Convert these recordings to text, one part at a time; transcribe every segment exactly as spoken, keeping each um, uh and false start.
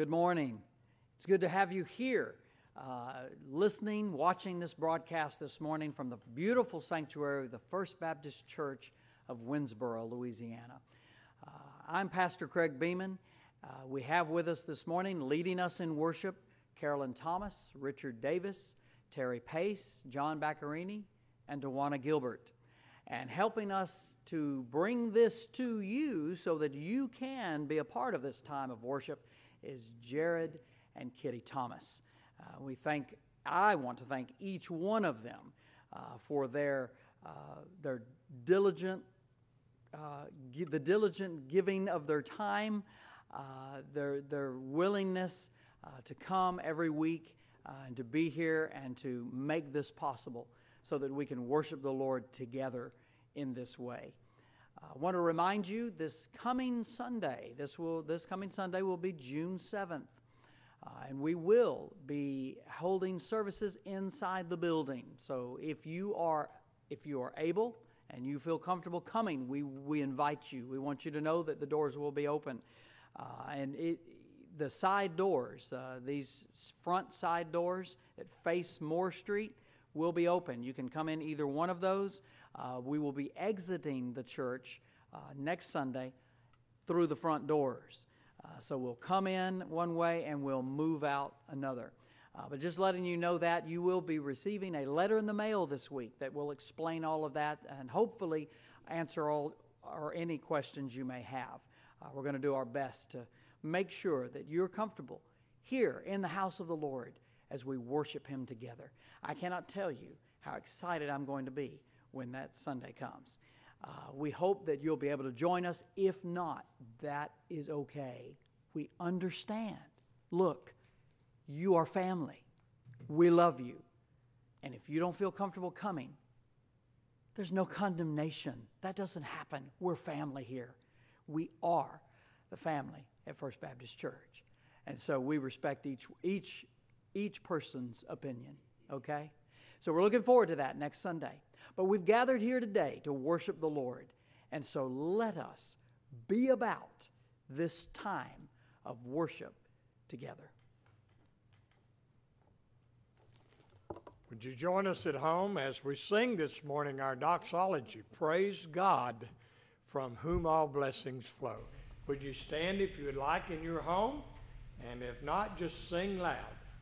Good morning. It's good to have you here, uh, listening, watching this broadcast this morning from the beautiful sanctuary of the First Baptist Church of Winnsboro, Louisiana. Uh, I'm Pastor Craig Beeman. Uh, we have with us this morning, leading us in worship, Carolyn Thomas, Richard Davis, Terry Pace, John Baccarini, and Dewana Gilbert. And helping us to bring this to you so that you can be a part of this time of worship is Jared and Kitty Thomas. Uh, we thank, I want to thank each one of them uh, for their uh, their diligent, uh, gi- the diligent giving of their time, uh, their their willingness uh, to come every week uh, and to be here and to make this possible, so that we can worship the Lord together in this way. Uh, I want to remind you, this coming Sunday, this will this coming Sunday will be June seventh, uh, and we will be holding services inside the building. So if you are if you are able and you feel comfortable coming, we we invite you. We want you to know that the doors will be open, uh, and it. The side doors, uh, these front side doors that face Moore Street, will be open. You can come in either one of those. Uh, we will be exiting the church uh, next Sunday through the front doors. Uh, so we'll come in one way and we'll move out another. Uh, but just letting you know that you will be receiving a letter in the mail this week that will explain all of that and hopefully answer all or any questions you may have. Uh, we're going to do our best to make sure that you're comfortable here in the house of the Lord as we worship Him together. I cannot tell you how excited I'm going to be when that Sunday comes. Uh, we hope that you'll be able to join us. If not, that is okay. We understand. Look, you are family. We love you. And if you don't feel comfortable coming, there's no condemnation. That doesn't happen. We're family here. We are the family at First Baptist Church. And so we respect each each each person's opinion, okay? So we're looking forward to that next Sunday. But we've gathered here today to worship the Lord. And so let us be about this time of worship together. Would you join us at home as we sing this morning our doxology, Praise God, from whom all blessings flow. Would you stand if you would like in your home? And if not, just sing loud.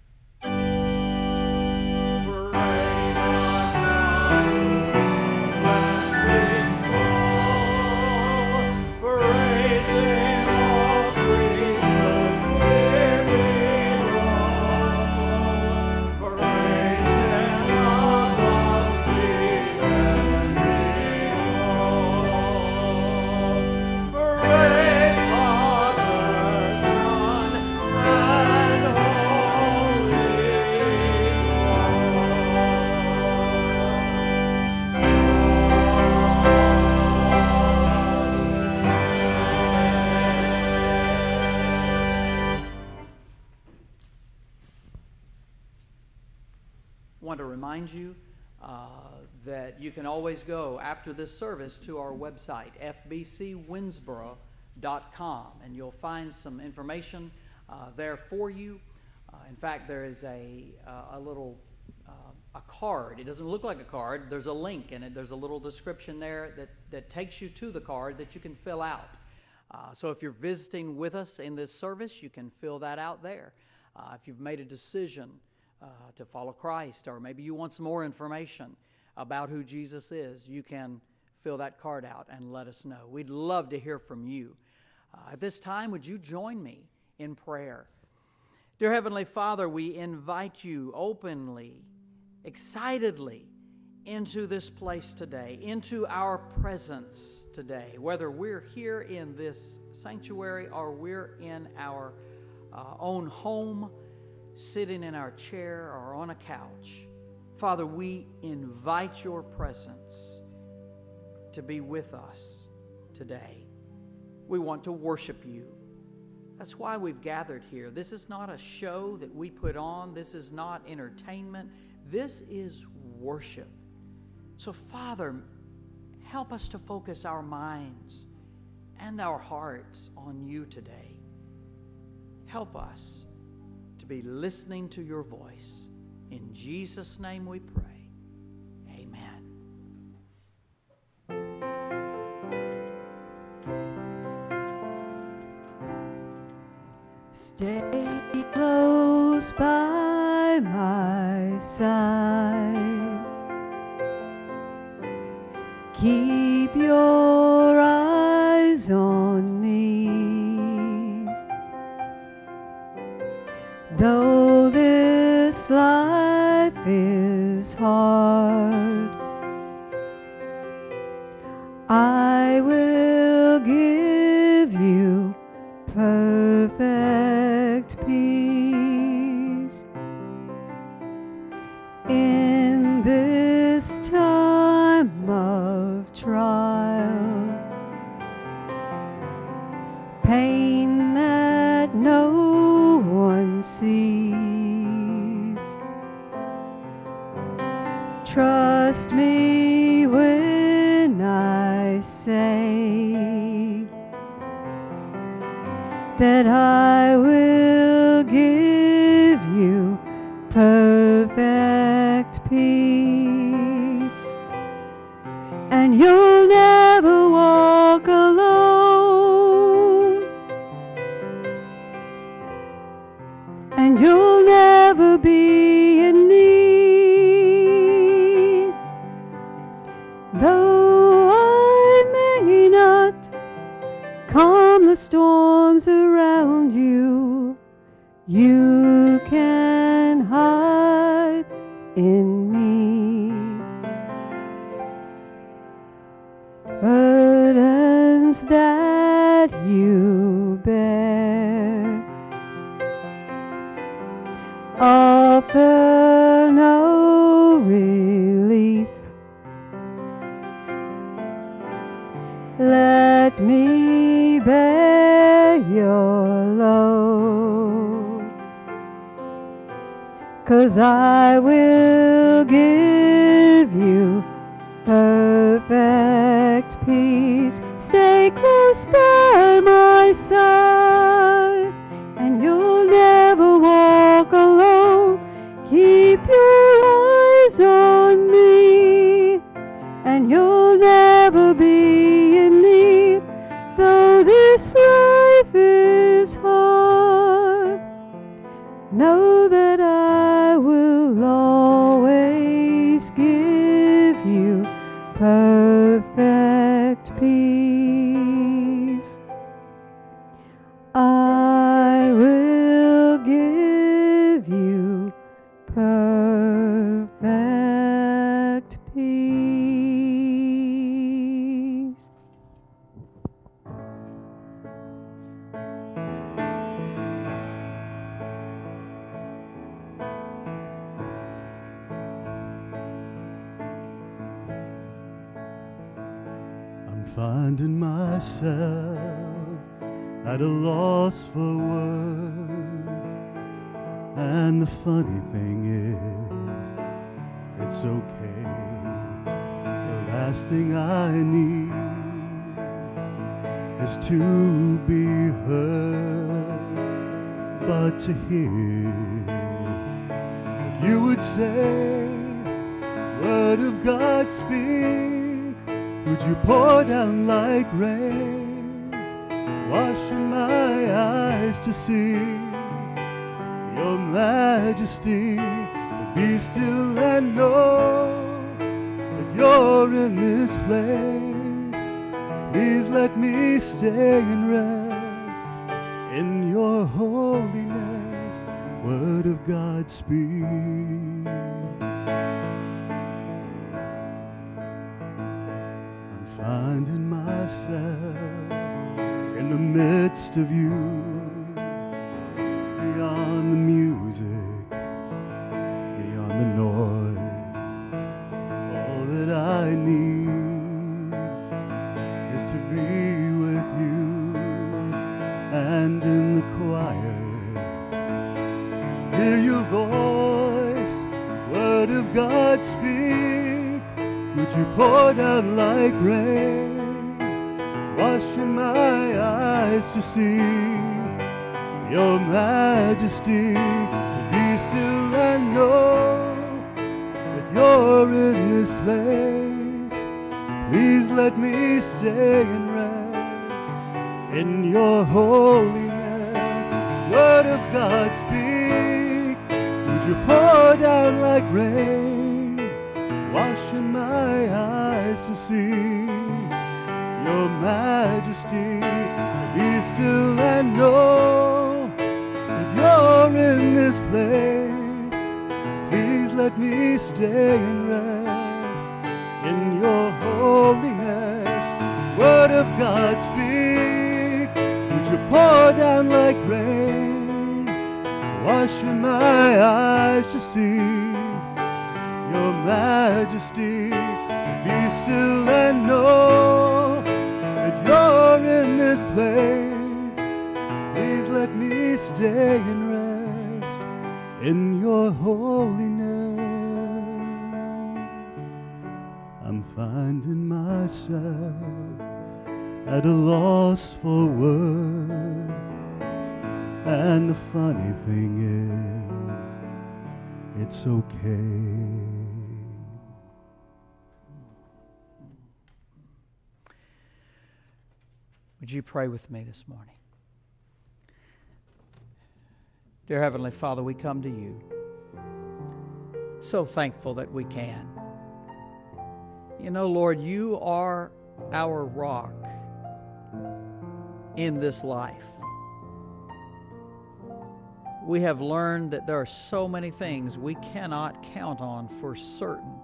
You uh, that you can always go after this service to our website, F B C Winnsboro dot com, and you'll find some information uh, there for you. Uh, in fact, there is a, uh, a little uh, a card. It doesn't look like a card. There's a link, and it, there's a little description there that, that takes you to the card that you can fill out. Uh, so if you're visiting with us in this service, you can fill that out there. Uh, if you've made a decision Uh, to follow Christ, or maybe you want some more information about who Jesus is, you can fill that card out and let us know. We'd love to hear from you. Uh, at this time, would you join me in prayer? Dear Heavenly Father, we invite you openly, excitedly into this place today, into our presence today, whether we're here in this sanctuary or we're in our uh, own home, sitting in our chair or on a couch. Father, we invite your presence to be with us today. We want to worship you. That's why we've gathered here. This is not a show that we put on. This is not entertainment. This is worship. So, Father, help us to focus our minds and our hearts on you today. help us to be listening to your voice. In Jesus' name we pray. Amen. Stay close by my side. Keep your eyes on me. Though this life is hard, I will give you perfect peace. In this time of trial, pain that no one sees, trust me when I say that I will give you perfect peace, and you'll never walk alone, and you'll never be in need. Though I may not calm the storms around you, you can hide in me. Burdens that you bear offer no relief. Let me bear your load, 'cause I will give you perfect peace. Stay close by my side, and you'll never walk alone. Keep your eyes on me, and you'll never be in need. Though this life is hard, know that I will always give you perfect peace. I will give you perfect peace. I'm finding myself at a loss for words, and the funny thing is, it's okay. The last thing I need is to be heard, but to hear what you would say, word of God speak, would you pour down like rain, washing my eyes to see your majesty. Be still and know that you're in this place. Please let me stay and rest in your holiness. Word of God speak. I'm finding myself in the midst of you, beyond the music, beyond the noise. All that I need is to be with you, and in the quiet hear your voice. Word of God speak, would you pour down like rain, washing my eyes to see your majesty. Be still and know that you're in this place. Please let me stay and rest in your holiness. Word of God, speak. Would you pour down like rain, washing my eyes to see your majesty. Be still and know that you're in this place. Please let me stay and rest in your holiness. Word of God, speak. Would you pour down like rain, washing my eyes to see your majesty. Be still and know that you're in this place. Please let me stay and rest in your holiness. I'm finding myself at a loss for words, and the funny thing is, it's okay. Would you pray with me this morning? Dear Heavenly Father, we come to you so thankful that we can. You know, Lord, you are our rock in this life. We have learned that there are so many things we cannot count on for certain.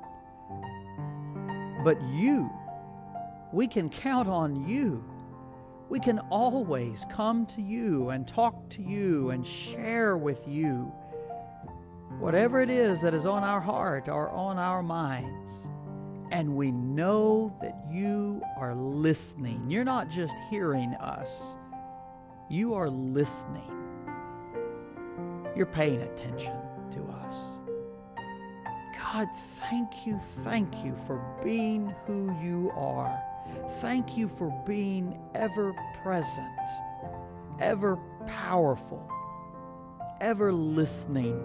But you, we can count on you. We can always come to you and talk to you and share with you whatever it is that is on our heart or on our minds. And we know that you are listening. You're not just hearing us. You are listening. You're paying attention to us. God, thank you, thank you for being who you are. Thank you for being ever present, ever powerful, ever listening,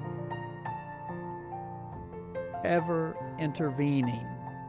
ever intervening.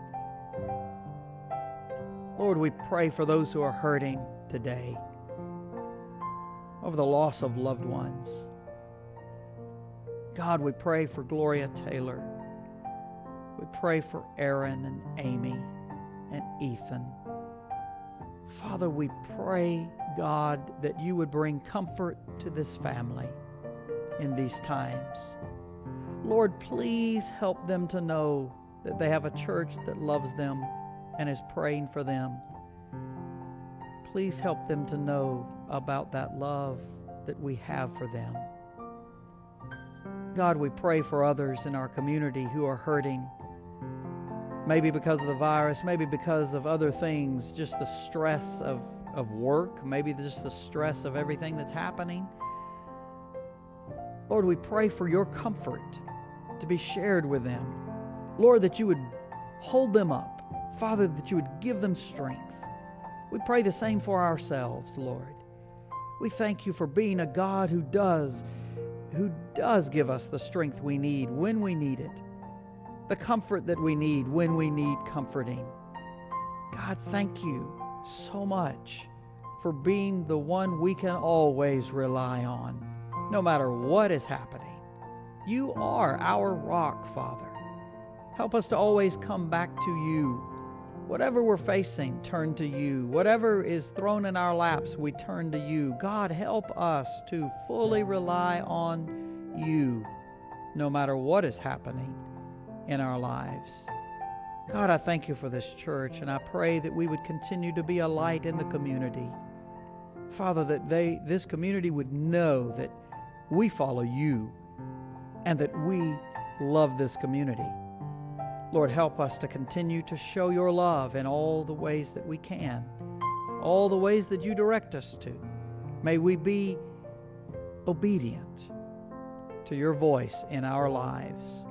Lord, we pray for those who are hurting today over the loss of loved ones. God, we pray for Gloria Taylor. We pray for Aaron and Amy and Ethan. Father, we pray, God, that you would bring comfort to this family in these times. Lord, please help them to know that they have a church that loves them and is praying for them. Please help them to know about that love that we have for them. God, we pray for others in our community who are hurting, maybe because of the virus, maybe because of other things, just the stress of, of work, maybe just the stress of everything that's happening. Lord, we pray for your comfort to be shared with them. Lord, that you would hold them up. Father, that you would give them strength. We pray the same for ourselves, Lord. We thank you for being a God who does, who does give us the strength we need when we need it, the comfort that we need when we need comforting. God, thank you so much for being the one we can always rely on, no matter what is happening. You are our rock, Father. Help us to always come back to you. Whatever we're facing, turn to you. Whatever is thrown in our laps, we turn to you. God, help us to fully rely on you, no matter what is happening in our lives. God, I thank you for this church, and I pray that we would continue to be a light in the community. Father, that they, this community would know that we follow you and that we love this community. Lord, help us to continue to show your love in all the ways that we can, all the ways that you direct us to. May we be obedient to your voice in our lives.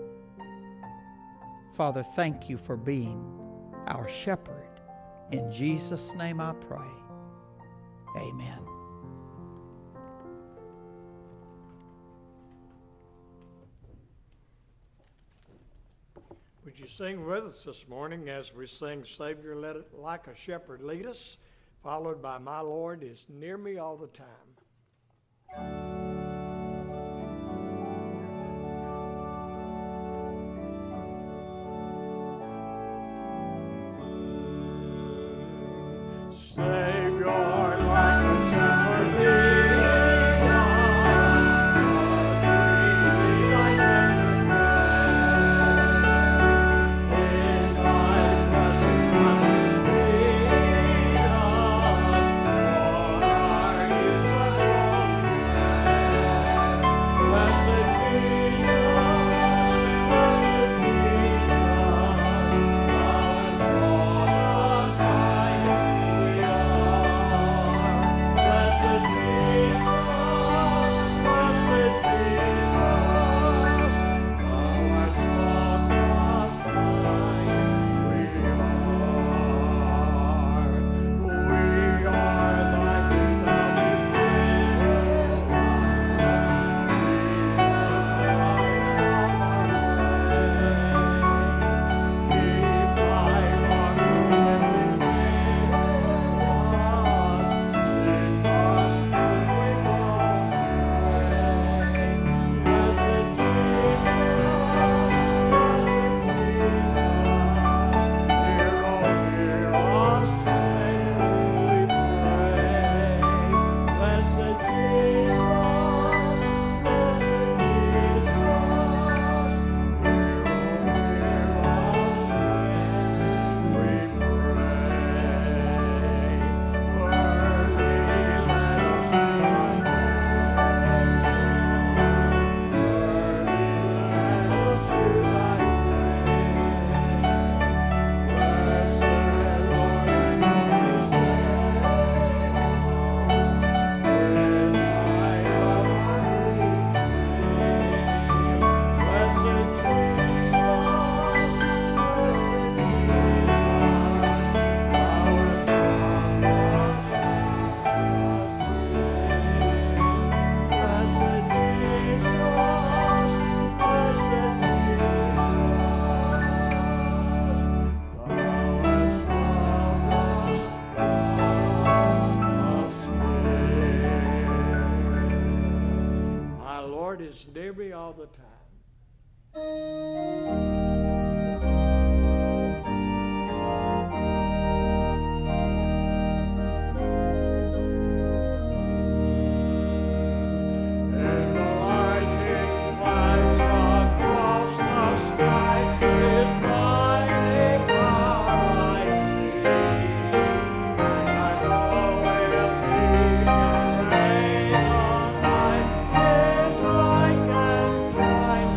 Father, thank you for being our shepherd. In Jesus' name I pray. Amen. Would you sing with us this morning as we sing Savior, Let It Like a Shepherd Lead Us, followed by My Lord is Near Me All the Time. Savior, like a shepherd lead us, lead thy tender care. In thy blessed presence lead us, Lord, our use of all prayer. Blessed Jesus, blessed Jesus, thou hast brought us sight. We are blessed Jesus, blessed Jesus, thou hast brought us sight. We are, we are thy new thou My Lord is near me all the time. And the lightning flash across the sky is mighty power I see. And I know if He can reign on high, His light can shine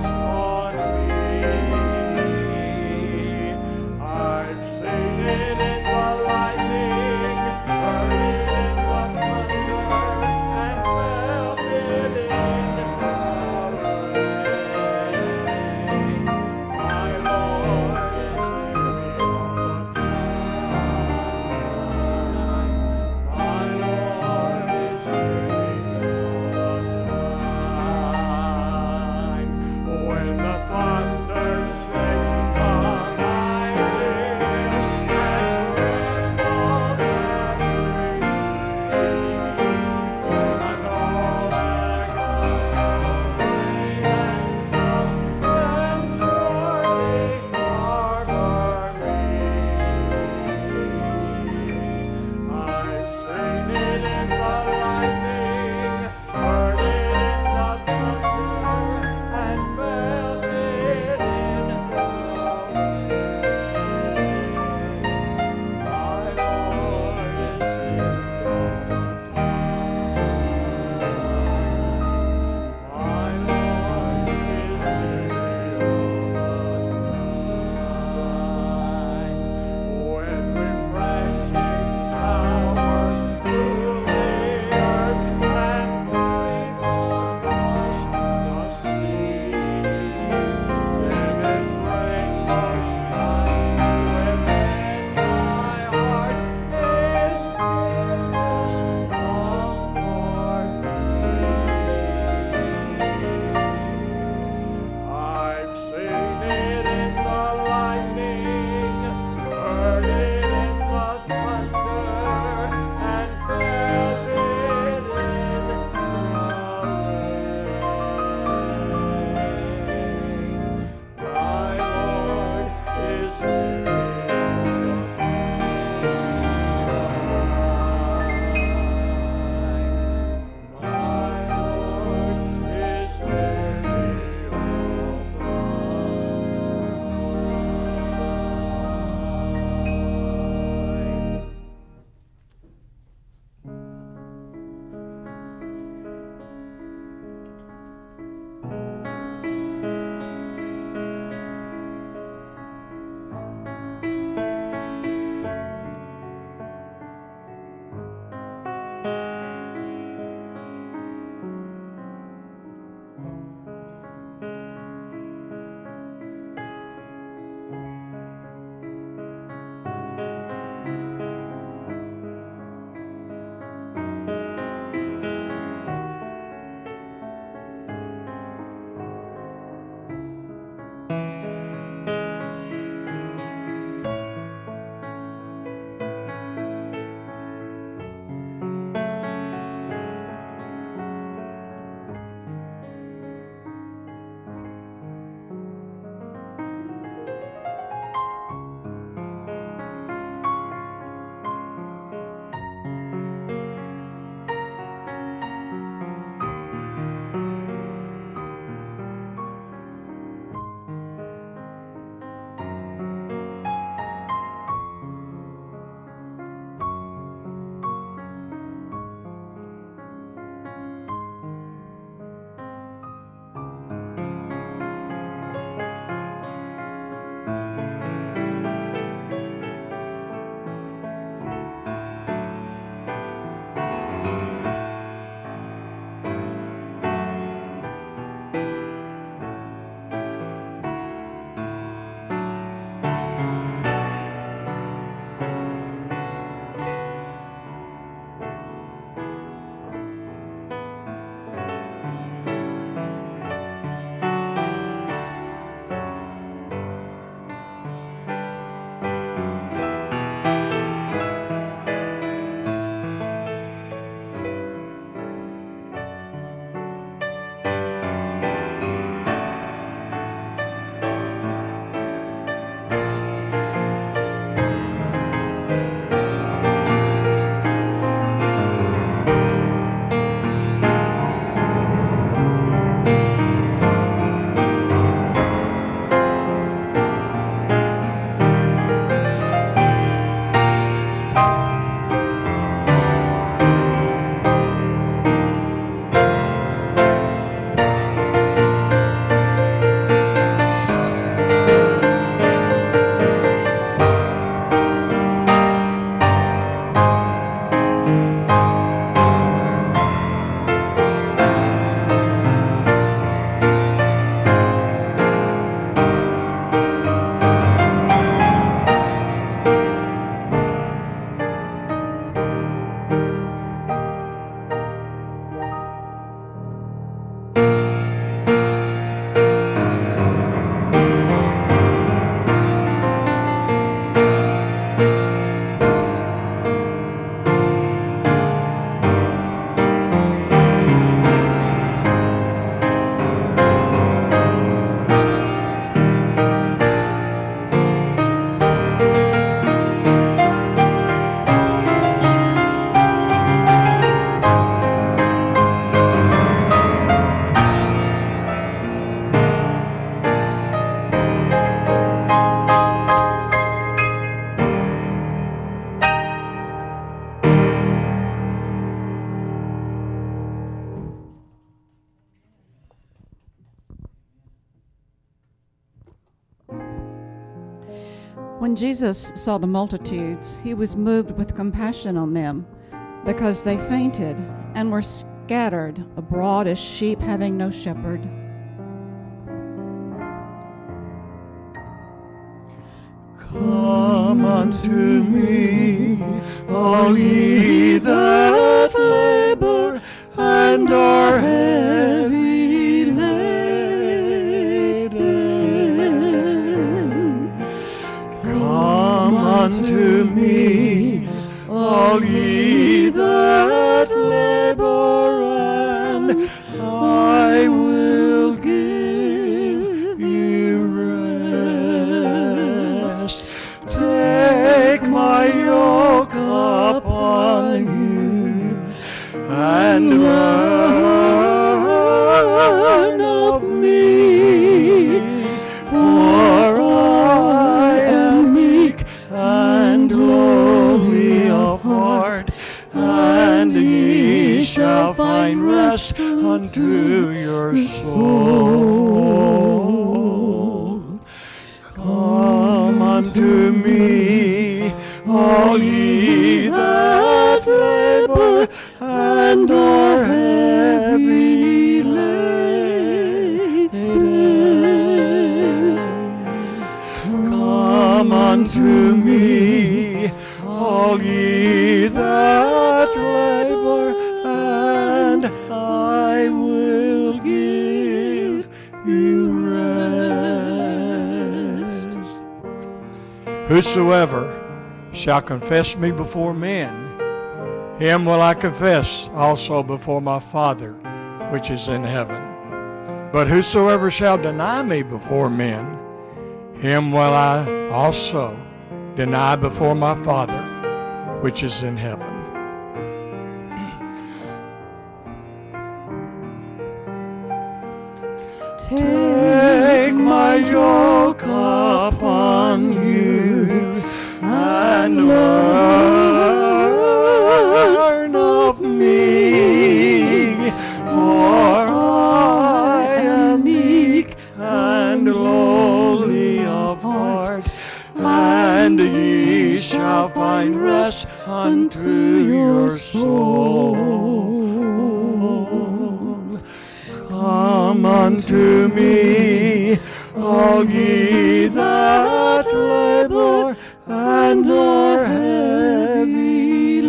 When Jesus saw the multitudes, he was moved with compassion on them, because they fainted and were scattered abroad as sheep having no shepherd. Come unto me, all ye that labor and are heavy laden. Come unto me, all ye that labor, and I will give you rest. Take my yoke upon you and learn of me, for I am meek and lowly of heart, and ye shall find rest unto your soul. Come unto me, all ye that labor and are heavy laden. Come unto me, all ye that labor, and I will give you rest. Whosoever shall confess me before men, him will I confess also before my Father which is in heaven. But whosoever shall deny me before men, him will I also deny before my Father which is in heaven. Take my yoke upon you and learn of me, for I am meek and lowly of heart, and ye shall find rest unto your souls. Come unto me, all ye that labor and are heavy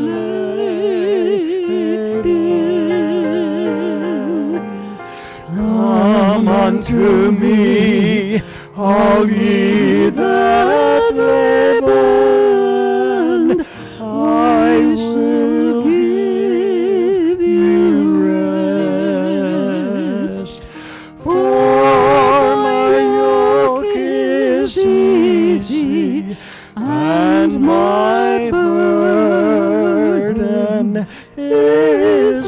laden. Come unto me, all ye that labor, and I will give you rest. For my yoke is easy and my burden is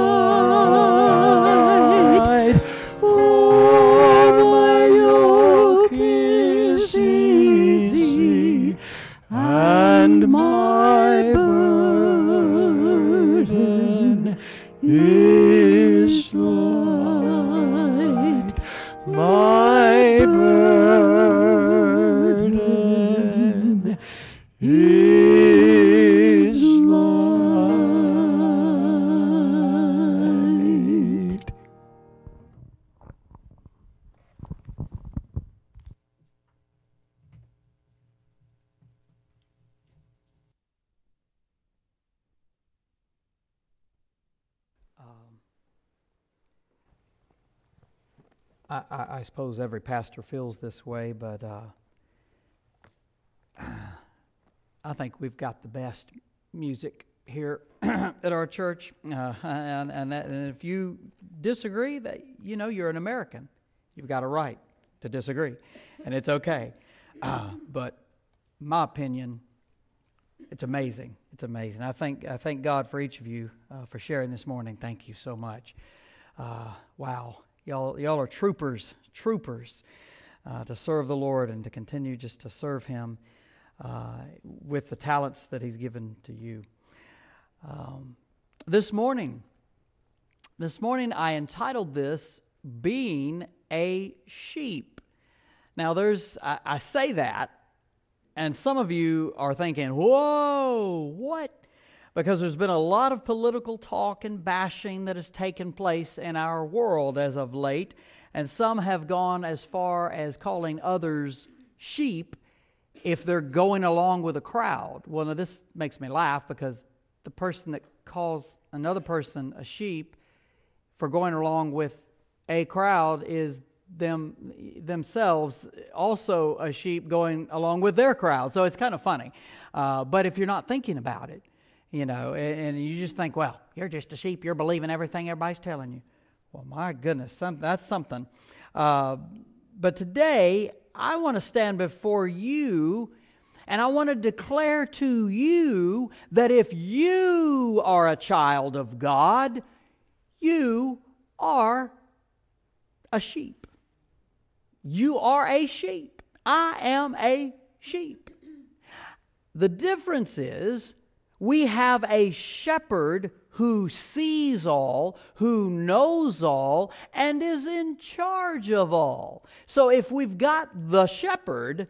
light. For my yoke is easy and my burden is light. My burden is light. Um, I, I, I suppose every pastor feels this way, but uh, I think we've got the best music here at our church, uh, and and, that, and if you disagree, that you know you're an American, you've got a right to disagree, and it's okay. Uh, but my opinion, it's amazing. It's amazing. I thank I thank God for each of you uh, for sharing this morning. Thank you so much. Uh, wow, y'all y'all are troopers, troopers uh, to serve the Lord and to continue just to serve Him uh, with the talents that He's given to you. Um, this morning, this morning I entitled this "Being a Sheep." Now, there's I, I say that And some of you are thinking, whoa, what? Because there's been a lot of political talk and bashing that has taken place in our world as of late, and some have gone as far as calling others sheep if they're going along with a crowd. Well, now this makes me laugh, because the person that calls another person a sheep for going along with a crowd is them themselves also a sheep going along with their crowd. So it's kind of funny. Uh, but if you're not thinking about it, you know, and, and you just think, well, you're just a sheep, you're believing everything everybody's telling you. Well, my goodness, some, that's something. Uh, but today, I want to stand before you, and I want to declare to you that if you are a child of God, you are a sheep. You are a sheep. I am a sheep. The difference is we have a shepherd who sees all, who knows all, and is in charge of all. So if we've got the shepherd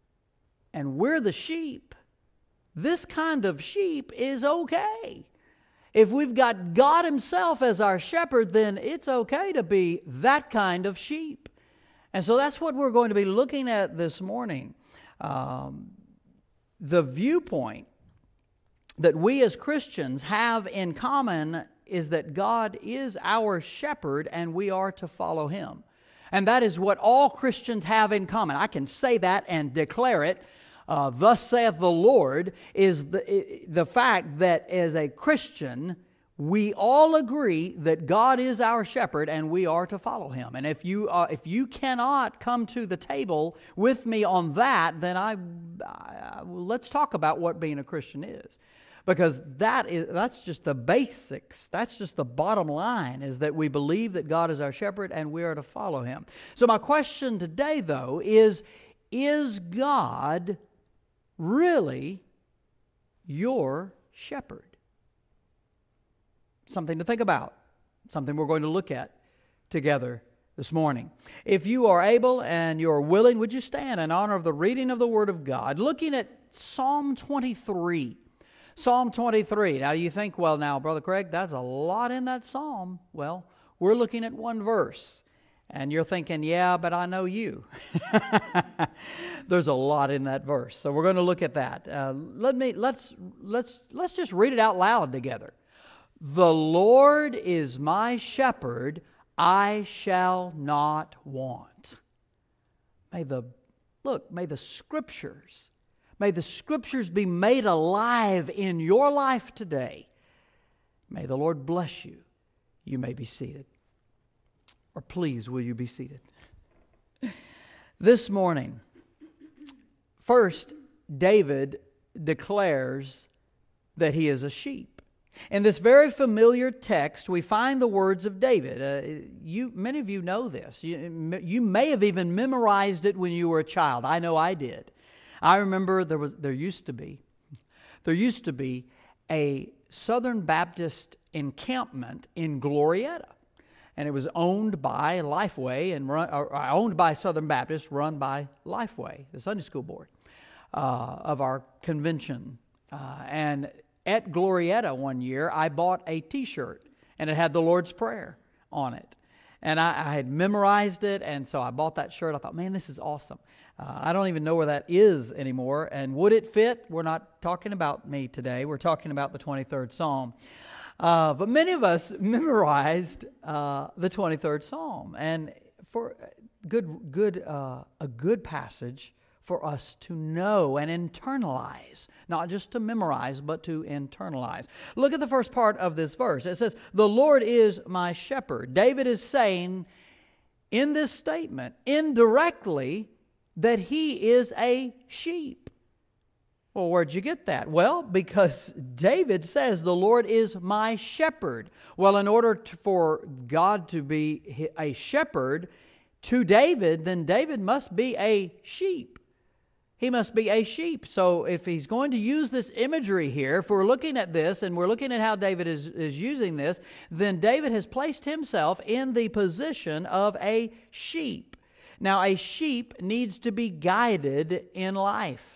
and we're the sheep, this kind of sheep is okay. If we've got God Himself as our shepherd, then it's okay to be that kind of sheep. And so that's what we're going to be looking at this morning. Um, the viewpoint that we as Christians have in common is that God is our shepherd and we are to follow Him. And that is what all Christians have in common. I can say that and declare it. Uh, Thus saith the Lord is the, the fact that as a Christian, we all agree that God is our shepherd and we are to follow Him. And if you uh, if you cannot come to the table with me on that, then I, I let's talk about what being a Christian is. Because that is that's just the basics. That's just the bottom line, is that we believe that God is our shepherd and we are to follow Him. So my question today, though, is, is God really your shepherd? Something to think about. Something we're going to look at together this morning. If you are able and you're willing, would you stand in honor of the reading of the Word of God, looking at Psalm twenty-three. Psalm twenty-three. Now you think, well, now, Brother Craig, that's a lot in that psalm. Well, we're looking at one verse. And you're thinking, yeah, but I know you. There's a lot in that verse. So we're going to look at that. Uh, let me, let's, let's, let's just read it out loud together. The Lord is my shepherd, I shall not want. May the, look, may the Scriptures May the Scriptures be made alive in your life today. May the Lord bless you. You may be seated. Or please, will you be seated? This morning, first, David declares that he is a sheep. In this very familiar text, we find the words of David. Uh, you, many of you know this. You, you may have even memorized it when you were a child. I know I did. I remember there was there used to be there used to be a Southern Baptist encampment in Glorietta, and it was owned by Lifeway and run, or owned by Southern Baptist, run by Lifeway, the Sunday school board uh, of our convention. Uh, and at Glorietta one year, I bought a T-shirt, and it had the Lord's Prayer on it. And I, I had memorized it, and so I bought that shirt. I thought, man, this is awesome. Uh, I don't even know where that is anymore. And would it fit? We're not talking about me today. We're talking about the twenty-third Psalm. Uh, but many of us memorized uh, the twenty-third Psalm. And for good, good, uh, a good passage for us to know and internalize. Not just to memorize, but to internalize. Look at the first part of this verse. It says, the Lord is my shepherd. David is saying in this statement, indirectly, that he is a sheep. Well, where'd you get that? Well, because David says the Lord is my shepherd. Well, in order to, for God to be a shepherd to David, then David must be a sheep. He must be a sheep. So if he's going to use this imagery here, if we're looking at this and we're looking at how David is, is using this, then David has placed himself in the position of a sheep. Now, a sheep needs to be guided in life.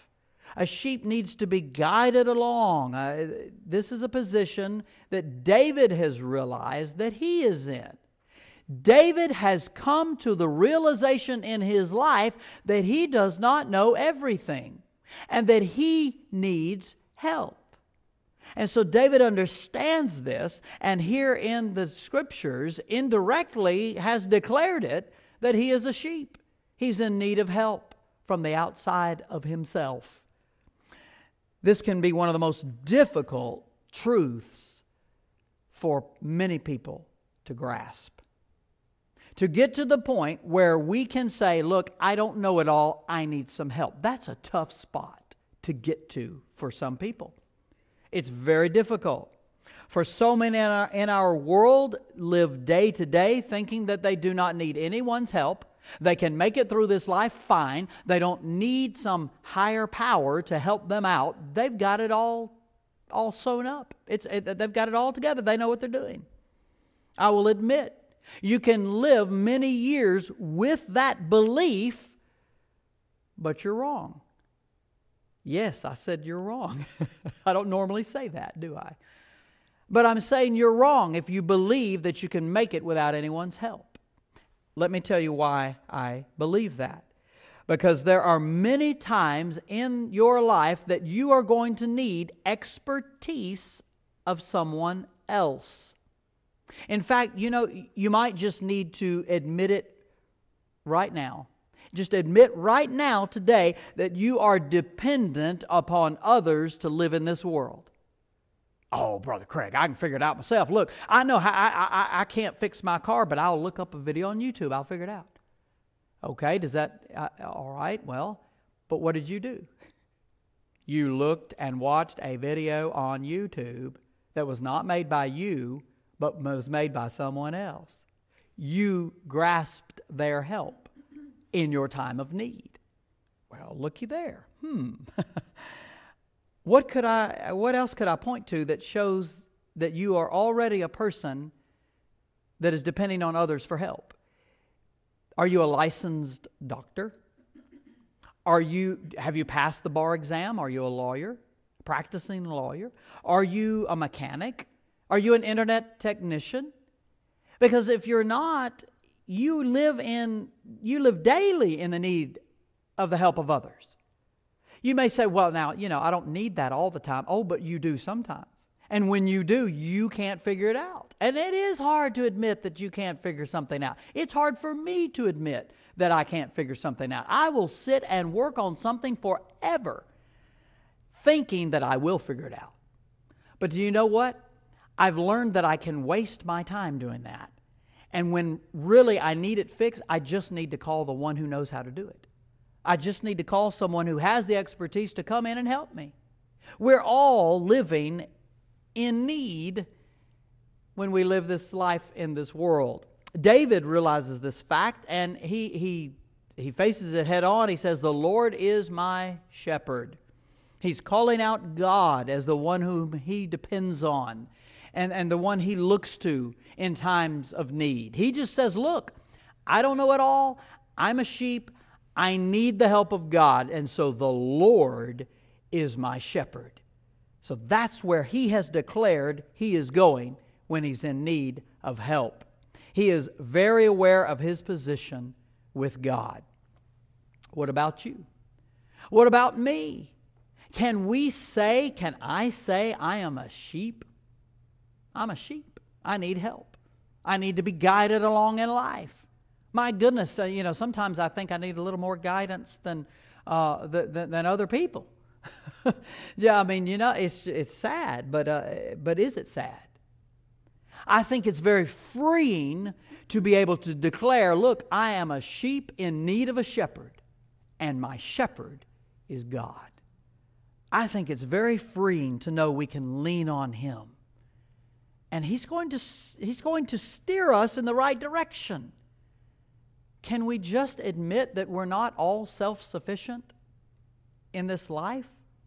A sheep needs to be guided along. Uh, this is a position that David has realized that he is in. David has come to the realization in his life that he does not know everything and that he needs help. And so David understands this, and here in the Scriptures indirectly has declared it, that he is a sheep. He's in need of help from the outside of himself. This can be one of the most difficult truths for many people to grasp. To get to the point where we can say, look, I don't know it all, I need some help. That's a tough spot to get to for some people. It's very difficult. For so many in our, in our world live day to day thinking that they do not need anyone's help. They can make it through this life fine. They don't need some higher power to help them out. They've got it all, all sewn up. It's, it, they've got it all together. They know what they're doing. I will admit, you can live many years with that belief, but you're wrong. Yes, I said you're wrong. I don't normally say that, do I? But I'm saying you're wrong if you believe that you can make it without anyone's help. Let me tell you why I believe that. Because there are many times in your life that you are going to need expertise of someone else. In fact, you know, you might just need to admit it right now. Just admit right now, today, that you are dependent upon others to live in this world. Oh, Brother Craig, I can figure it out myself. Look, I know how, I, I, I can't fix my car, but I'll look up a video on YouTube. I'll figure it out. Okay, does that, uh, all right, well, but what did you do? You looked and watched a video on YouTube that was not made by you, but was made by someone else. You grasped their help in your time of need. Well, looky there. Hmm. What could I, what else could I point to that shows that you are already a person that is depending on others for help? Are you a licensed doctor? Are you, have you passed the bar exam? Are you a lawyer? Practicing lawyer? Are you a mechanic? Are you an internet technician? Because if you're not, you live in, you live daily in the need of the help of others. You may say, well, now, you know, I don't need that all the time. Oh, but you do sometimes. And when you do, you can't figure it out. And it is hard to admit that you can't figure something out. It's hard for me to admit that I can't figure something out. I will sit and work on something forever thinking that I will figure it out. But do you know what? I've learned that I can waste my time doing that. And when really I need it fixed, I just need to call the one who knows how to do it. I just need to call someone who has the expertise to come in and help me. We're all living in need when we live this life in this world. David realizes this fact, and he, he, he faces it head on. He says, the Lord is my shepherd. He's calling out God as the one whom he depends on and, and the one he looks to in times of need. He just says, look, I don't know it all. I'm a sheep. I need the help of God, and so the Lord is my shepherd. So that's where he has declared he is going when he's in need of help. He is very aware of his position with God. What about you? What about me? Can we say, can I say I am a sheep? I'm a sheep. I need help. I need to be guided along in life. My goodness, uh, you know, sometimes I think I need a little more guidance than, uh, th- th- than other people. Yeah, I mean, you know, it's, it's sad, but, uh, but is it sad? I think it's very freeing to be able to declare, look, I am a sheep in need of a shepherd, and my shepherd is God. I think it's very freeing to know we can lean on Him. And He's going to, He's going to steer us in the right direction. Can we just admit that we're not all self-sufficient in this life?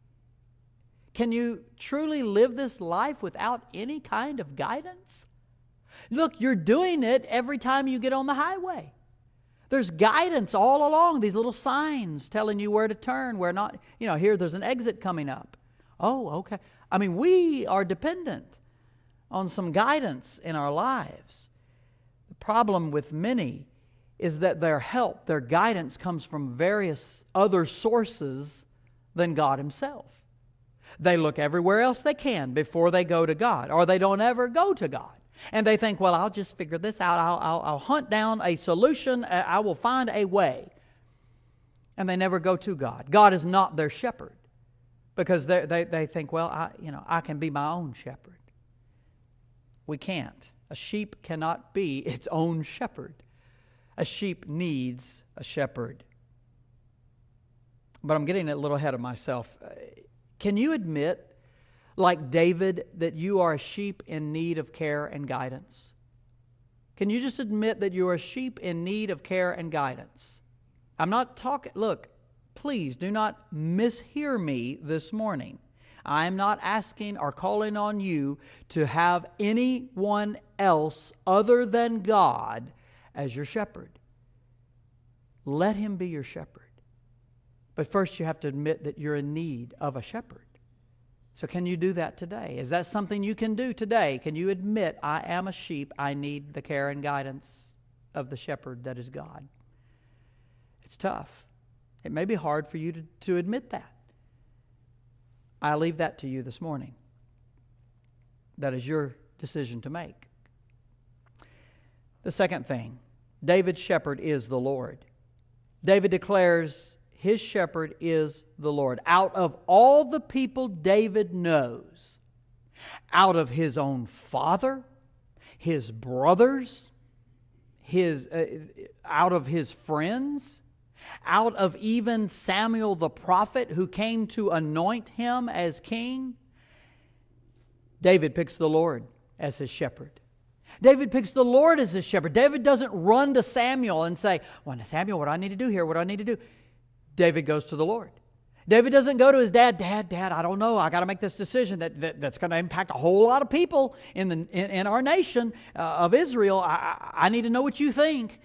Can you truly live this life without any kind of guidance? Look, you're doing it every time you get on the highway. There's guidance all along, these little signs telling you where to turn, where not. You know, here there's an exit coming up. Oh, okay. I mean, we are dependent on some guidance in our lives. The problem with many is that their help, their guidance comes from various other sources than God Himself. They look everywhere else they can before they go to God, or they don't ever go to God. And they think, well, I'll just figure this out. I'll, I'll, I'll hunt down a solution. I will find a way. And they never go to God. God is not their shepherd, because they, they, they think, well, I, you know, I can be my own shepherd. We can't. A sheep cannot be its own shepherd. A sheep needs a shepherd. But I'm getting a little ahead of myself. Can you admit, like David, that you are a sheep in need of care and guidance? Can you just admit that you are a sheep in need of care and guidance? I'm not talking, look, please do not mishear me this morning. I am not asking or calling on you to have anyone else other than God as your shepherd. Let Him be your shepherd. But first you have to admit that you're in need of a shepherd. So can you do that today? Is that something you can do today? Can you admit, I am a sheep, I need the care and guidance of the shepherd that is God? It's tough. It may be hard for you to, to admit that. I leave that to you this morning. That is your decision to make. The second thing, David's shepherd is the Lord. David declares his shepherd is the Lord. Out of all the people David knows, out of his own father, his brothers, his, uh, out of his friends, out of even Samuel the prophet who came to anoint him as king, David picks the Lord as his shepherd. David picks the Lord as his shepherd. David doesn't run to Samuel and say, well, Samuel, what do I need to do here? What do I need to do? David goes to the Lord. David doesn't go to his dad, Dad, Dad, I don't know. I got to make this decision that, that that's going to impact a whole lot of people in, the, in, in our nation uh, of Israel. I, I, I need to know what you think.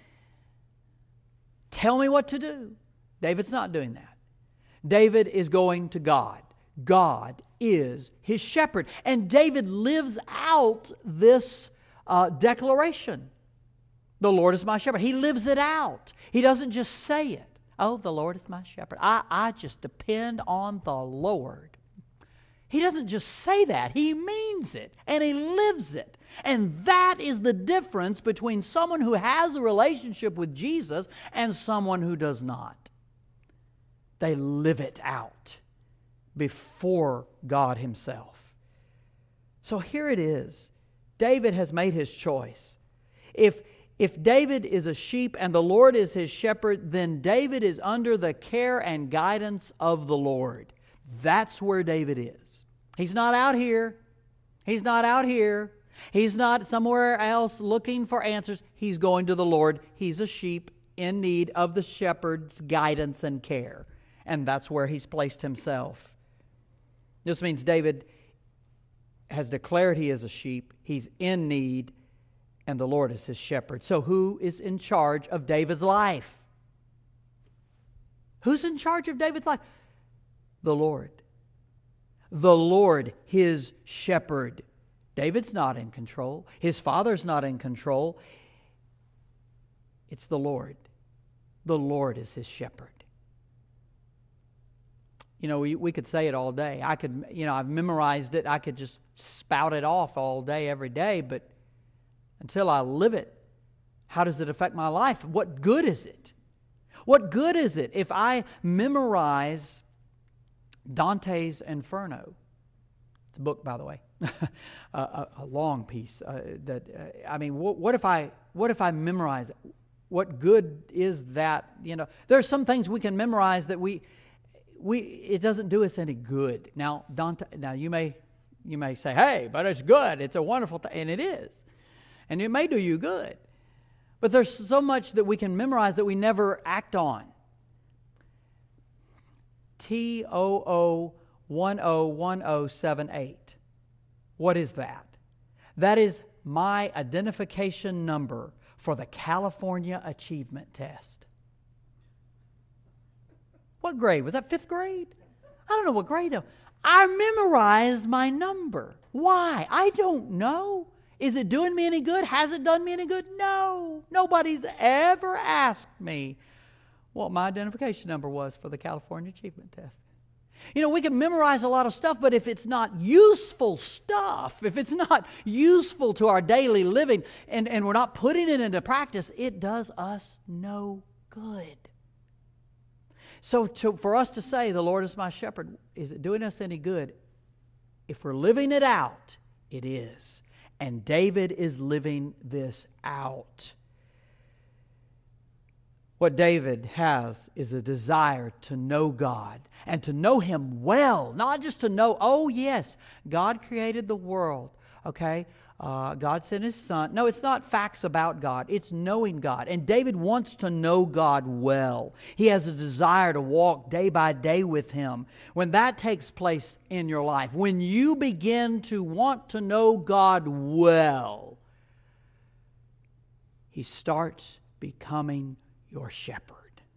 Tell me what to do. David's not doing that. David is going to God. God is his shepherd. And David lives out this uh, declaration. The Lord is my shepherd. He lives it out. He doesn't just say it. Oh, the Lord is my shepherd. I, I just depend on the Lord. He doesn't just say that. He means it. And he lives it. And that is the difference between someone who has a relationship with Jesus and someone who does not. They live it out before God Himself. So here it is. David has made his choice. If If David is a sheep and the Lord is his shepherd, then David is under the care and guidance of the Lord. That's where David is. He's not out here. He's not out here. He's not somewhere else looking for answers. He's going to the Lord. He's a sheep in need of the shepherd's guidance and care. And that's where he's placed himself. This means David has declared he is a sheep. He's in need. And the Lord is his shepherd. So who is in charge of David's life? Who's in charge of David's life? The Lord. The Lord, his shepherd. David's not in control. His father's not in control. It's the Lord. The Lord is his shepherd. You know, we, we could say it all day. I could, you know, I've memorized it. I could just spout it off all day, every day, but until I live it, how does it affect my life? What good is it? What good is it if I memorize Dante's Inferno? It's a book, by the way, a, a, a long piece. Uh, that uh, I mean, what, what if I what if I memorize it? What good is that? You know, there are some things we can memorize that we we it doesn't do us any good. Now, Dante. Now you may you may say, hey, but it's good. It's a wonderful thing, and it is. And it may do you good. But there's so much that we can memorize that we never act on. T O O one oh one oh seven eight. What is that? That is my identification number for the California Achievement Test. What grade? Was that fifth grade? I don't know what grade though. I memorized my number. Why? I don't know. Is it doing me any good? Has it done me any good? No. Nobody's ever asked me what my identification number was for the California Achievement Test. You know, we can memorize a lot of stuff, but if it's not useful stuff, if it's not useful to our daily living, and, and we're not putting it into practice, it does us no good. So to, for us to say, the Lord is my shepherd, is it doing us any good? If we're living it out, it is. And David is living this out. What David has is a desire to know God and to know Him well. Not just to know, oh yes, God created the world, okay? Uh, God sent His Son. No, it's not facts about God. It's knowing God. And David wants to know God well. He has a desire to walk day by day with Him. When that takes place in your life, when you begin to want to know God well, He starts becoming your shepherd.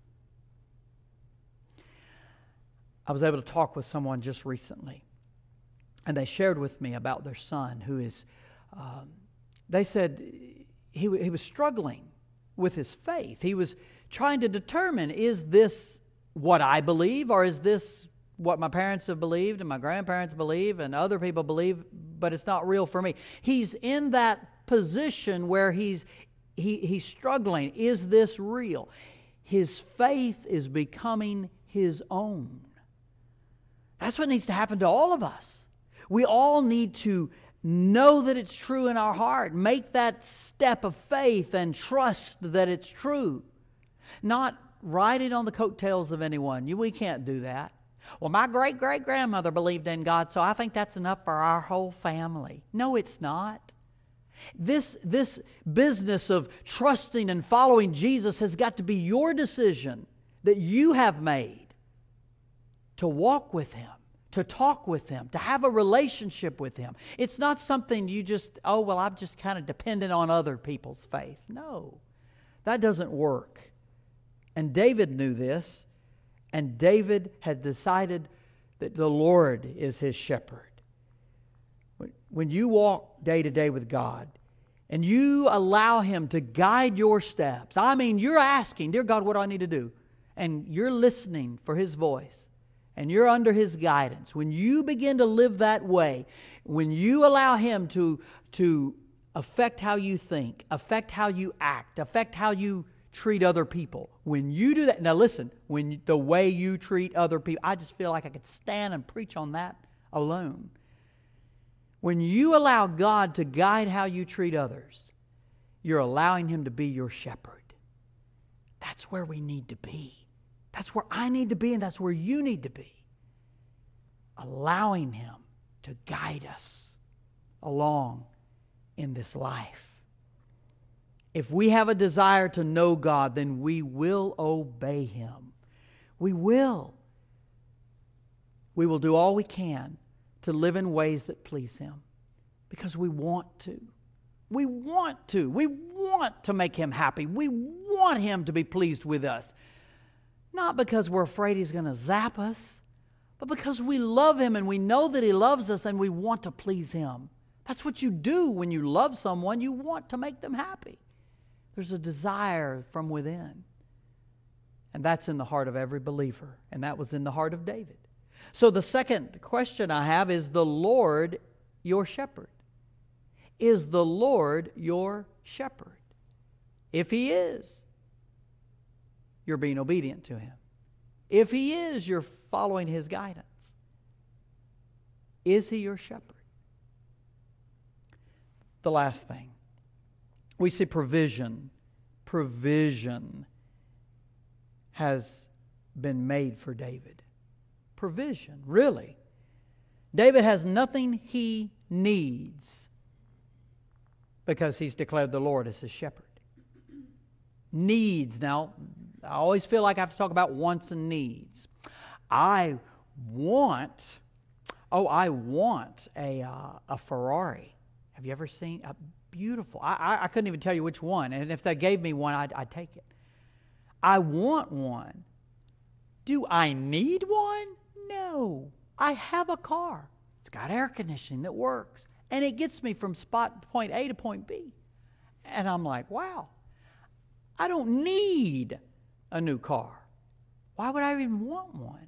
I was able to talk with someone just recently, and they shared with me about their son who is, um, they said he, he was struggling with his faith. He was trying to determine, is this what I believe, or is this what my parents have believed and my grandparents believe and other people believe, but it's not real for me. He's in that position where he's He, he's struggling. Is this real? His faith is becoming his own. That's what needs to happen to all of us. We all need to know that it's true in our heart. Make that step of faith and trust that it's true. Not riding on the coattails of anyone. You, we can't do that. Well, my great-great-grandmother believed in God, so I think that's enough for our whole family. No, it's not. This, this business of trusting and following Jesus has got to be your decision that you have made to walk with Him, to talk with Him, to have a relationship with Him. It's not something you just, oh, well, I'm just kind of dependent on other people's faith. No, that doesn't work. And David knew this, and David had decided that the Lord is his shepherd. When you walk day to day with God and you allow Him to guide your steps, I mean, you're asking, dear God, what do I need to do? And you're listening for His voice and you're under His guidance. When you begin to live that way, when you allow Him to, to affect how you think, affect how you act, affect how you treat other people, when you do that, now listen, when you, the way you treat other people, I just feel like I could stand and preach on that alone. When you allow God to guide how you treat others, you're allowing Him to be your shepherd. That's where we need to be. That's where I need to be, and that's where you need to be. Allowing Him to guide us along in this life. If we have a desire to know God, then we will obey Him. We will. We will do all we can to live in ways that please Him, because we want to. We want to. We want to make Him happy. We want Him to be pleased with us. Not because we're afraid He's going to zap us, but because we love Him and we know that He loves us and we want to please Him. That's what you do when you love someone. You want to make them happy. There's a desire from within. And that's in the heart of every believer. And that was in the heart of David. So the second question I have, is the Lord your shepherd? Is the Lord your shepherd? If He is, you're being obedient to Him. If He is, you're following His guidance. Is He your shepherd? The last thing, we see provision. Provision has been made for David. Provision, really. David has nothing he needs because he's declared the Lord as his shepherd. Needs. Now, I always feel like I have to talk about wants and needs. I want, oh, I want a, uh, a Ferrari. Have you ever seen, uh, beautiful. I, I, I couldn't even tell you which one. And if they gave me one, I'd, I'd take it. I want one. Do I need one? No. I have a car. It's got air conditioning that works. And it gets me from spot point A to point B. And I'm like, wow, I don't need a new car. Why would I even want one?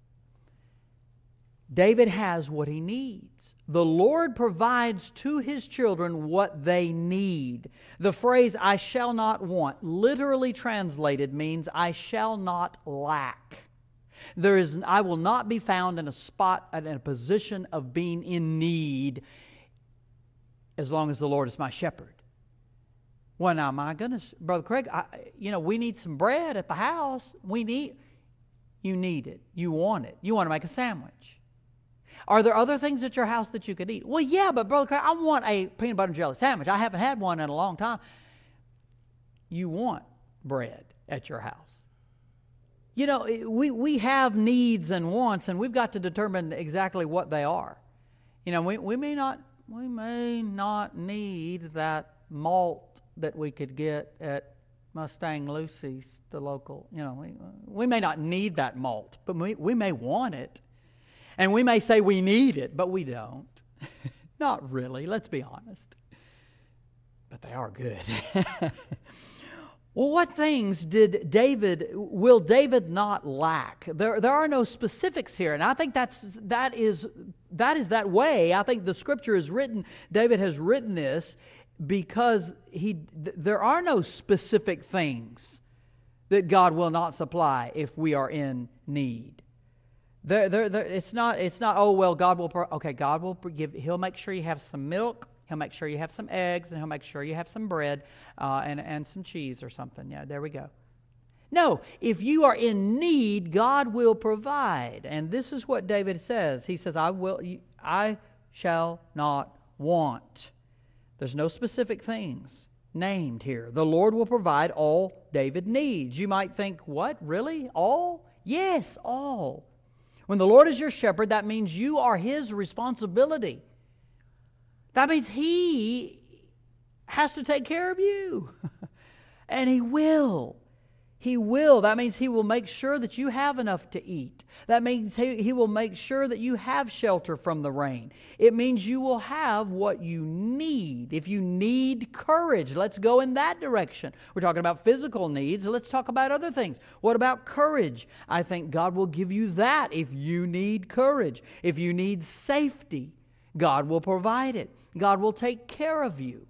David has what he needs. The Lord provides to his children what they need. The phrase, I shall not want, literally translated means I shall not lack. There is, I will not be found in a spot, in a position of being in need as long as the Lord is my shepherd. Well, now, my goodness, Brother Craig, I, you know, we need some bread at the house. We need, you need it. You want it. You want to make a sandwich. Are there other things at your house that you could eat? Well, yeah, but Brother Craig, I want a peanut butter and jelly sandwich. I haven't had one in a long time. You want bread at your house. You know, we, we have needs and wants, and we've got to determine exactly what they are. You know, we, we may not we may not need that malt that we could get at Mustang Lucy's, the local, you know, we, we may not need that malt, but we, we may want it. And we may say we need it, but we don't. Not really, let's be honest. But they are good. Well, what things did David, will David not lack? There, there are no specifics here, and I think that's, that, is, that is that way. I think the Scripture is written, David has written this because he, th- there are no specific things that God will not supply if we are in need. There, there, there, it's not, it's not, oh, well, God will, okay, God will give, He'll make sure you have some milk, He'll make sure you have some eggs, and He'll make sure you have some bread uh, and, and some cheese or something. Yeah, there we go. No, if you are in need, God will provide. And this is what David says. He says, I will, I shall not want. There's no specific things named here. The Lord will provide all David needs. You might think, what, really? All? Yes, all. When the Lord is your shepherd, that means you are His responsibility. That means He has to take care of you. And He will. He will. That means He will make sure that you have enough to eat. That means He, he will make sure that you have shelter from the rain. It means you will have what you need. If you need courage, let's go in that direction. We're talking about physical needs. Let's talk about other things. What about courage? I think God will give you that if you need courage. If you need safety, God will provide it. God will take care of you.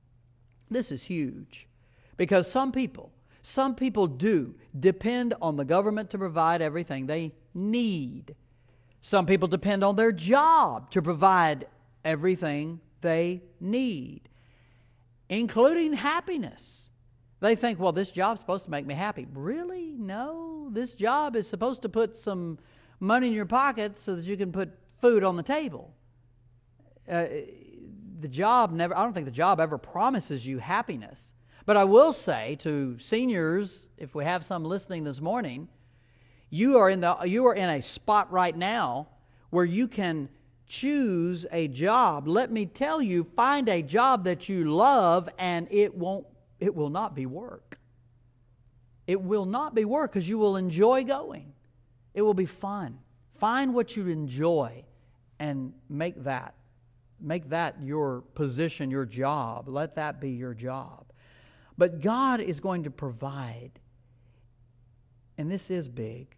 This is huge because some people, some people do depend on the government to provide everything they need. Some people depend on their job to provide everything they need, including happiness. They think, well, this job's supposed to make me happy. Really? No. This job is supposed to put some money in your pocket so that you can put food on the table. Uh, the job never, I don't think the job ever promises you happiness. But I will say to seniors, if we have some listening this morning, you are in the you are in a spot right now where you can choose a job. Let me tell you, find a job that you love, and it won't it will not be work. It will not be work because you will enjoy going. It will be fun. Find what you enjoy and make that make that your position, your job. Let that be your job. But God is going to provide, and this is big.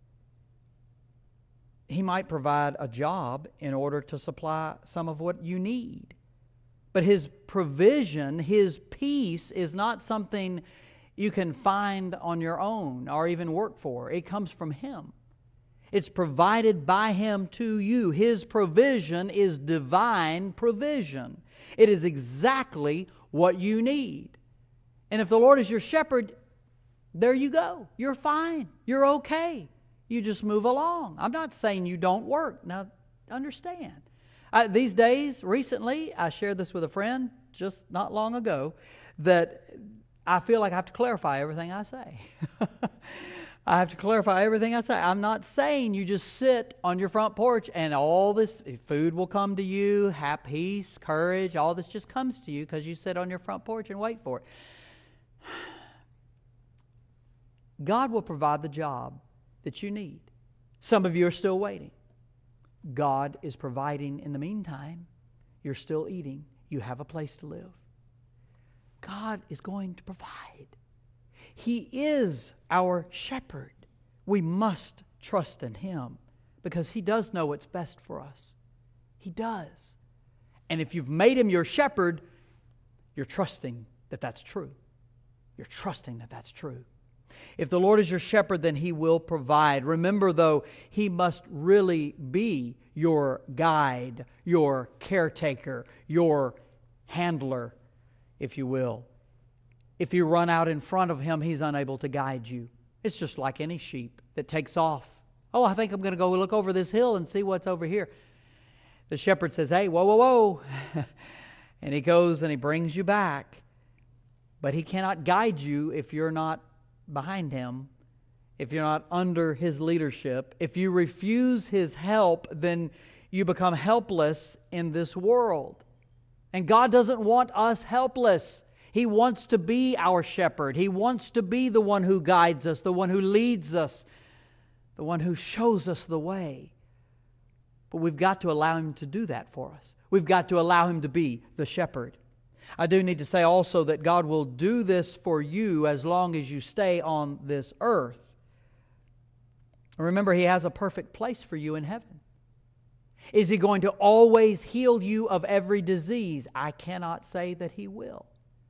He might provide a job in order to supply some of what you need. But His provision, His peace is not something you can find on your own or even work for. It comes from Him. It's provided by Him to you. His provision is divine provision. It is exactly what you need. And if the Lord is your shepherd, there you go. You're fine. You're okay. You just move along. I'm not saying you don't work. Now, understand. I, these days, recently, I shared this with a friend just not long ago, that I feel like I have to clarify everything I say. I have to clarify everything I say. I'm not saying you just sit on your front porch and all this food will come to you, have peace, courage, all this just comes to you because you sit on your front porch and wait for it. God will provide the job that you need. Some of you are still waiting. God is providing in the meantime. You're still eating. You have a place to live. God is going to provide. He is our shepherd. We must trust in Him because He does know what's best for us. He does. And if you've made Him your shepherd, you're trusting that that's true. You're trusting that that's true. If the Lord is your shepherd, then He will provide. Remember, though, He must really be your guide, your caretaker, your handler, if you will. If you run out in front of Him, He's unable to guide you. It's just like any sheep that takes off. Oh, I think I'm going to go look over this hill and see what's over here. The shepherd says, hey, whoa, whoa, whoa. And he goes and he brings you back. But he cannot guide you if you're not behind him, if you're not under his leadership. If you refuse his help, then you become helpless in this world. And God doesn't want us helpless. He wants to be our shepherd. He wants to be the one who guides us, the one who leads us, the one who shows us the way. But we've got to allow Him to do that for us. We've got to allow Him to be the shepherd. I do need to say also that God will do this for you as long as you stay on this earth. Remember, He has a perfect place for you in heaven. Is He going to always heal you of every disease? I cannot say that He will.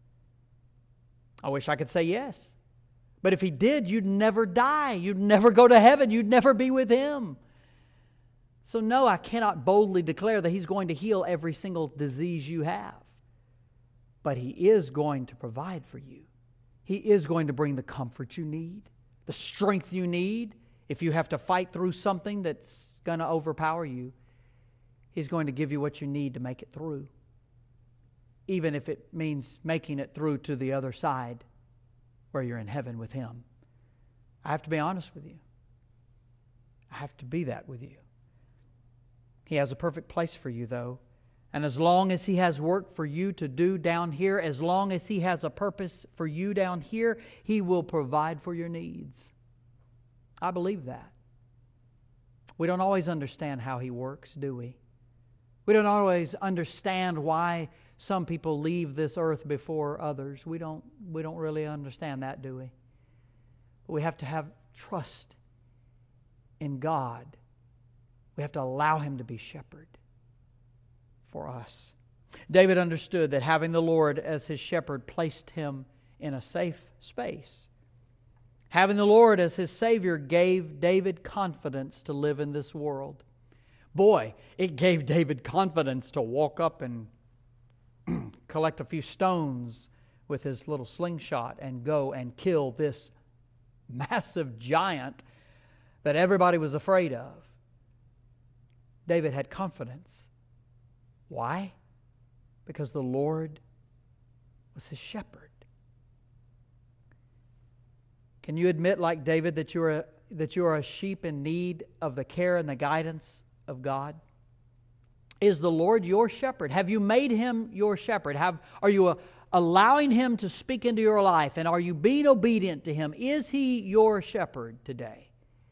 I wish I could say yes. But if He did, you'd never die. You'd never go to heaven. You'd never be with Him. So no, I cannot boldly declare that He's going to heal every single disease you have. But He is going to provide for you. He is going to bring the comfort you need, the strength you need. If you have to fight through something that's going to overpower you, He's going to give you what you need to make it through. Even if it means making it through to the other side where you're in heaven with Him. I have to be honest with you. I have to be that with you. He has a perfect place for you, though. And as long as He has work for you to do down here, as long as He has a purpose for you down here, He will provide for your needs. I believe that. We don't always understand how He works, do we? We don't always understand why some people leave this earth before others. We don't, we don't really understand that, do we? But we have to have trust in God. We have to allow Him to be shepherd for us. David understood that having the Lord as his shepherd placed him in a safe space. Having the Lord as his Savior gave David confidence to live in this world. Boy, it gave David confidence to walk up and collect a few stones with his little slingshot and go and kill this massive giant that everybody was afraid of. David had confidence. Why? Because the Lord was his shepherd. Can you admit, like David, that you are a, that you are a sheep in need of the care and the guidance of God? Is the Lord your shepherd? Have you made Him your shepherd? Have, are you a, allowing Him to speak into your life? And are you being obedient to Him? Is He your shepherd today?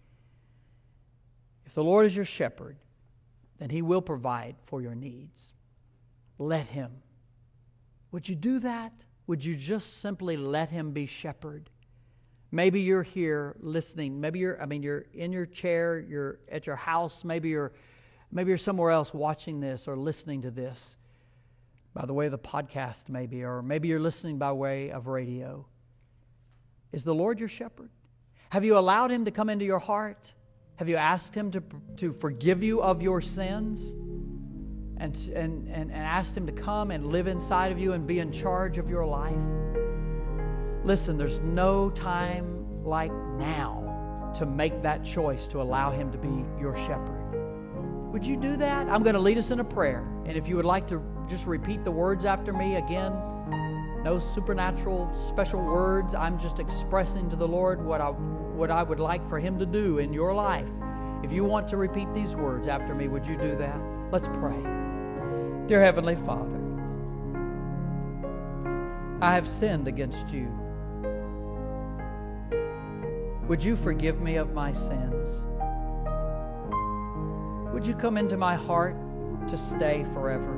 If the Lord is your shepherd, then He will provide for your needs. Let Him. Would you do that? Would you just simply let Him be shepherd? Maybe you're here listening. Maybe you're, I mean, you're in your chair, you're at your house, maybe you're maybe you're somewhere else watching this or listening to this by the way of the podcast maybe, or maybe you're listening by way of radio. Is the Lord your shepherd? Have you allowed Him to come into your heart? Have you asked Him to, to forgive you of your sins? And, and, and, and asked Him to come and live inside of you and be in charge of your life? Listen, there's no time like now to make that choice to allow Him to be your shepherd. Would you do that? I'm going to lead us in a prayer. And if you would like to just repeat the words after me again, no supernatural special words. I'm just expressing to the Lord what I what I would like for Him to do in your life. If you want to repeat these words after me, would you do that? Let's pray. Dear Heavenly Father, I have sinned against you. Would you forgive me of my sins? Would you come into my heart to stay forever?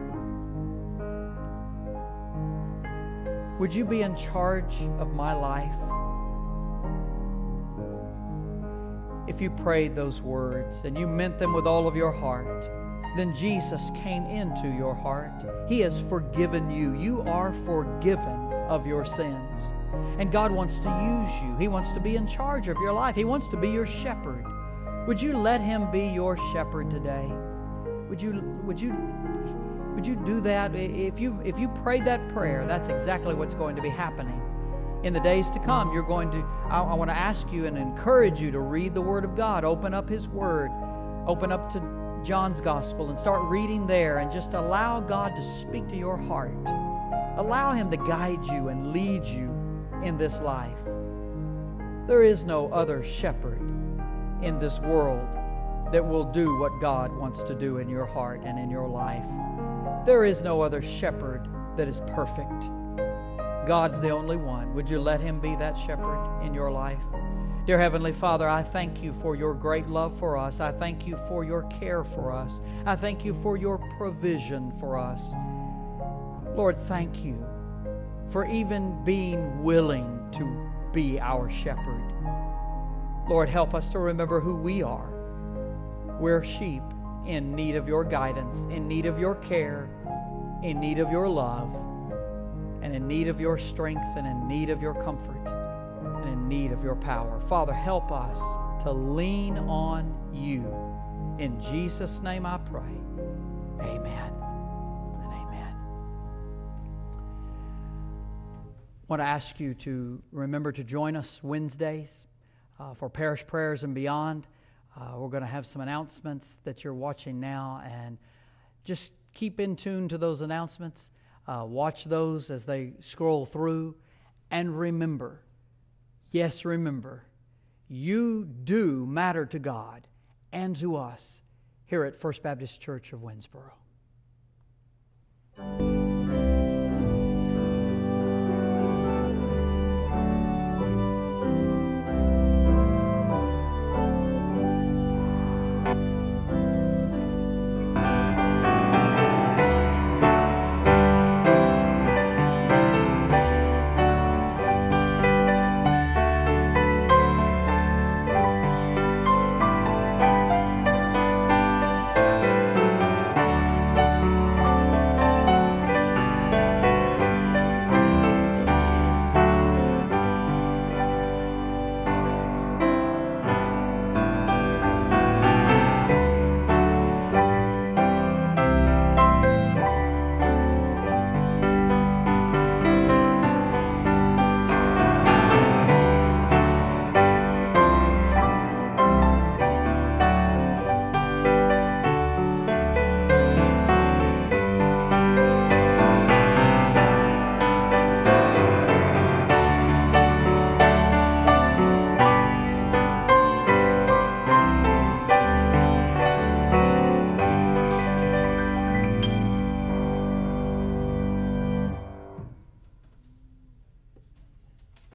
Would you be in charge of my life? If you prayed those words and you meant them with all of your heart, then Jesus came into your heart. He has forgiven you. You are forgiven of your sins. And God wants to use you. He wants to be in charge of your life. He wants to be your shepherd. Would you let Him be your shepherd today? Would you, would you, would you do that? If you, if you prayed that prayer, that's exactly what's going to be happening. In the days to come, you're going to, I, I want to ask you and encourage you to read the Word of God. Open up His Word. Open up to John's Gospel and start reading there and just allow God to speak to your heart. Allow Him to guide you and lead you in this life. There is no other shepherd in this world that will do what God wants to do in your heart and in your life. There is no other shepherd that is perfect. God's the only one. Would you let Him be that shepherd in your life? Dear Heavenly Father, I thank you for your great love for us. I thank you for your care for us. I thank you for your provision for us. Lord, thank you for even being willing to be our shepherd. Lord, help us to remember who we are. We're sheep in need of your guidance, in need of your care, in need of your love, and in need of your strength, and in need of your comfort, and in need of your power. Father, help us to lean on you. In Jesus' name I pray. Amen and amen. I want to ask you to remember to join us Wednesdays uh, for parish prayers and beyond. Uh, we're going to have some announcements that you're watching now, and just keep in tune to those announcements. Uh, watch those as they scroll through. And remember, yes, remember, you do matter to God and to us here at First Baptist Church of Winnsboro.